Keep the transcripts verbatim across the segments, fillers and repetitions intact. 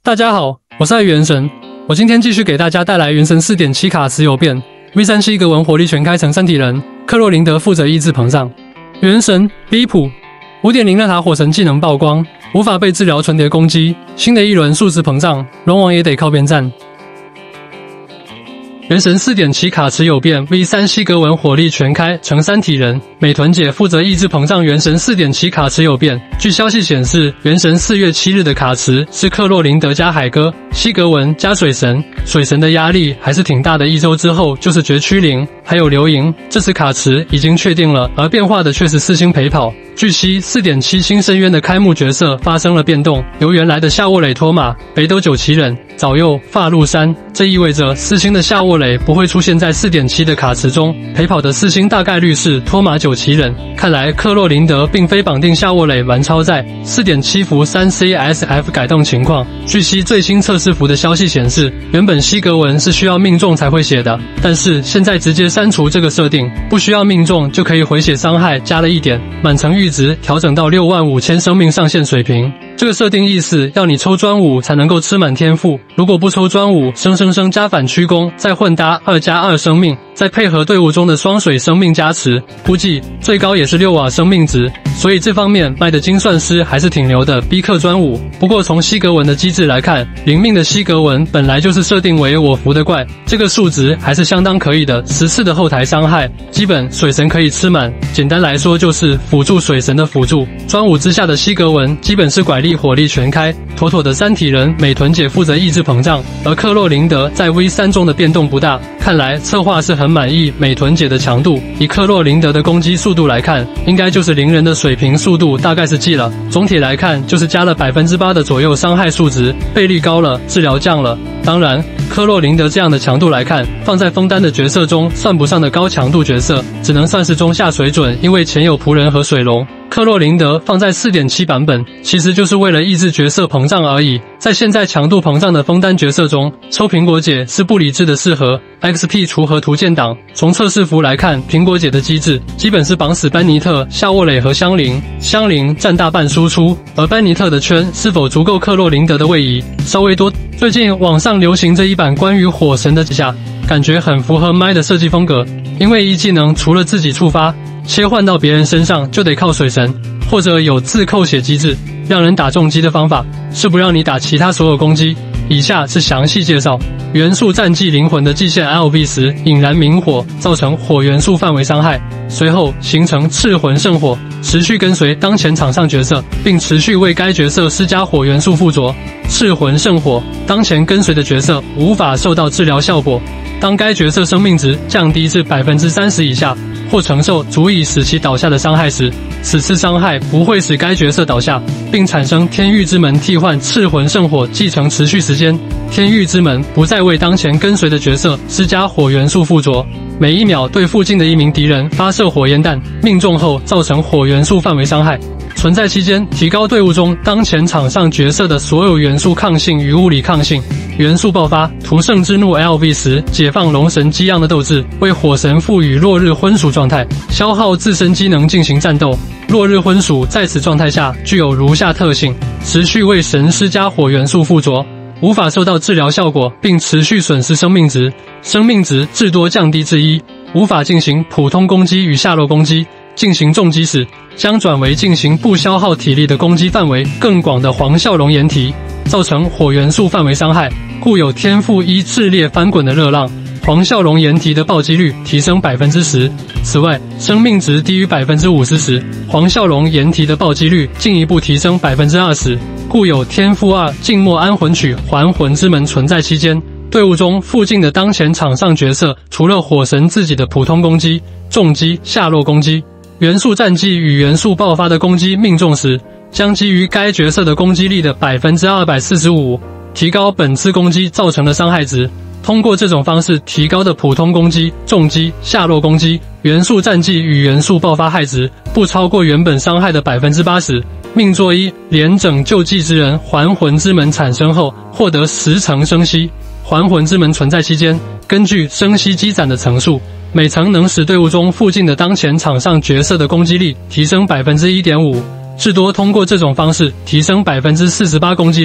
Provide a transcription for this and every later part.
大家好，我是爱元神，我今天继续给大家带来元神 四点七 卡持有变 V 三 西格文火力全开成三体人，克洛琳德负责抑制膨胀。元神 B 普 五点零 那塔火神技能曝光，无法被治疗纯蝶攻击，新的一轮数值膨胀，龙王也得靠边站。元神 四点七 卡持有变 V 三 西格文火力全开成三体人，美臀姐负责抑制膨胀。元神 四点七 卡持有变，据消息显示，元神四月七日的卡持是克洛琳德加海哥、西格文加水神，水神的压力还是挺大的。一周之后就是绝区灵，还有流萤，这次卡持已经确定了，而变化的却是四星陪跑。据悉 四点七 新深渊的开幕角色发生了变动，由原来的夏沃蕾托马、北斗九旗人、早佑、发露山，这意味着四星的夏沃蕾不会出现在 四点七 的卡池中，陪跑的四星大概率是托马九旗人。看来克洛琳德并非绑定夏沃蕾玩超载。 四点七 服 三 C S F 改动情况，据悉最新测试服的消息显示，原本西格文是需要命中才会血的，但是现在直接删除这个设定，不需要命中就可以回血伤害加了一点，满层阈值调整到六万五千生命上限水平。这个设定意思要你抽专武才能够吃满天赋，如果不抽专武，生生生加反驱攻，再混搭二加二生命，再配合队伍中的双水生命加持，估计最高也是六瓦生命值。所以这方面卖的精算师还是挺牛的，逼克专武。不过从西格文的机制来看，灵命的西格文本来就是设定为我服的怪，这个数值还是相当可以的，十次的后台伤害，基本水神可以吃满。简单来说就是辅助水神的辅助。专武之下的西格文基本是拐力火力全开，妥妥的三体人。美臀姐负责抑制膨胀，而克洛琳德在 V 三 中的变动不大，看来策划是很满意美臀姐的强度。以克洛琳德的攻击速度来看，应该就是灵人的水平速度大概是 G 了。总体来看就是加了 百分之八 的左右伤害数值，倍率高了，治疗降了。当然克洛琳德这样的强度来看，放在枫丹的角色中算不上的高强度角色，只能算是中下水准，因为前有仆人和水龙。克洛琳德放在 四点七 版本，其实就是为了抑制角色膨胀而已。在现在强度膨胀的枫丹角色中，抽苹果姐是不理智的适合 X P 除和图鉴档。从测试服来看，苹果姐的机制基本是绑死班尼特、夏沃蕾和香菱，香菱占大半输出，而班尼特的圈是否足够克洛琳德的位移稍微多。最近网上流行这一版关于火神的几下，感觉很符合麦的设计风格，因为一技能除了自己触发，切换到别人身上就得靠水神，或者有自扣血机制。让人打重击的方法是不让你打其他所有攻击。以下是详细介绍：元素战技灵魂的祭献 L V 时引燃明火，造成火元素范围伤害，随后形成赤魂圣火，持续跟随当前场上角色，并持续为该角色施加火元素附着。赤魂圣火当前跟随的角色无法受到治疗效果。当该角色生命值降低至 百分之三十 以下，或承受足以使其倒下的伤害时，此次伤害不会使该角色倒下，并产生天域之门替换赤魂圣火继承持续时间。天域之门不再为当前跟随的角色施加火元素附着，每一秒对附近的一名敌人发射火焰弹，命中后造成火元素范围伤害。存在期间提高队伍中当前场上角色的所有元素抗性与物理抗性。元素爆发屠圣之怒 L V 时解放龙神激昂的斗志，为火神赋予落日昏属状态，消耗自身机能进行战斗。落日昏属在此状态下具有如下特性：持续为神施加火元素附着，无法受到治疗效果，并持续损失生命值，生命值至多降低至一，无法进行普通攻击与下落攻击。进行重击时，将转为进行不消耗体力的攻击范围更广的黄啸龙岩体，造成火元素范围伤害，故有天赋一炽烈翻滚的热浪。黄啸龙岩体的暴击率提升 百分之十。此外，生命值低于 百分之五十 时，黄啸龙岩体的暴击率进一步提升 百分之二十，故有天赋二静默安魂曲还魂之门存在期间，队伍中附近的当前场上角色除了火神自己的普通攻击、重击、下落攻击，元素战技与元素爆发的攻击命中时，将基于该角色的攻击力的 百分之二百四十五 提高本次攻击造成的伤害值。通过这种方式提高的普通攻击、重击、下落攻击、元素战技与元素爆发害值不超过原本伤害的 百分之八十。命作一连拯救祭之人还魂之门产生后，获得十层生息。还魂之门存在期间，根据生息积攒的层数，每层能使队伍中附近的当前场上角色的攻击力提升 百分之一点五，至多通过这种方式提升 百分之四十八 攻击力。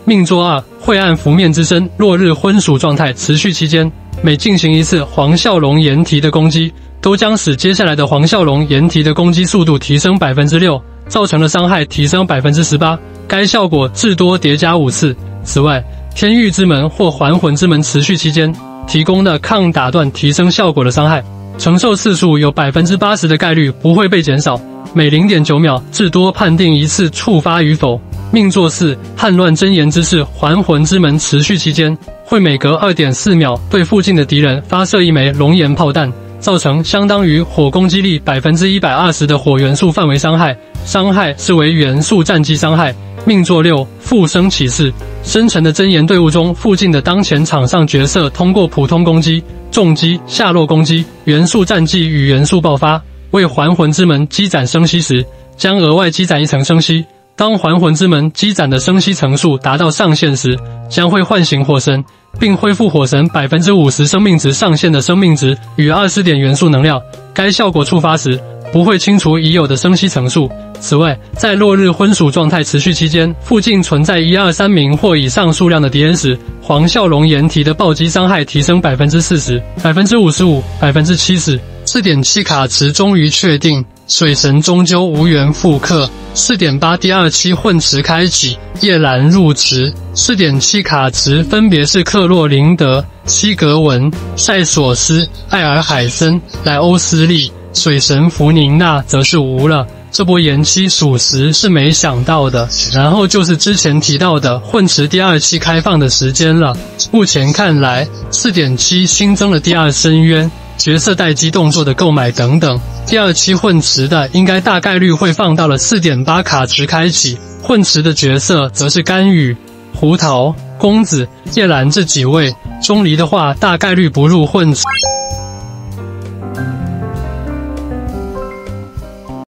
命座二晦暗拂面之身，落日昏属状态持续期间，每进行一次黄啸龙岩蹄的攻击，都将使接下来的黄啸龙岩蹄的攻击速度提升 百分之六， 造成的伤害提升 百分之十八， 该效果至多叠加五次。此外，天域之门或还魂之门持续期间提供的抗打断提升效果的伤害承受次数有 百分之八十 的概率不会被减少，每 零点九秒至多判定一次触发与否。命座四叛乱真言之势还魂之门持续期间，会每隔 二点四秒对附近的敌人发射一枚龙岩炮弹，造成相当于火攻击力 百分之一百二十 的火元素范围伤害，伤害是为元素战绩伤害。命座六复生启示，生成的真言队伍中附近的当前场上角色通过普通攻击、重击、下落攻击、元素战绩与元素爆发，为还魂之门积攒生息时，将额外积攒一层生息。当还魂之门积攒的生息层数达到上限时，将会唤醒火神，并恢复火神 百分之五十 生命值上限的生命值与二十点元素能量。该效果触发时，不会清除已有的生息层数。此外，在落日昏属状态持续期间，附近存在一二三名或以上数量的敌人时，黄啸龙岩蹄的暴击伤害提升 百分之四十、百分之五十五、百分之七十。四点七 卡池终于确定，水神终究无缘复刻。四点八 第二期混池开启，叶兰入池。四点七 卡池分别是克洛林德、西格文、塞索斯、艾尔海森、莱欧斯利。水神弗宁娜则是无了，这波延期属实是没想到的。然后就是之前提到的混池第二期开放的时间了。目前看来 四点七 新增了第二深渊、角色待机动作的购买等等，第二期混池的应该大概率会放到了 四点八 卡池开启，混池的角色则是甘雨、胡桃、公子、叶兰这几位，钟离的话大概率不入混池。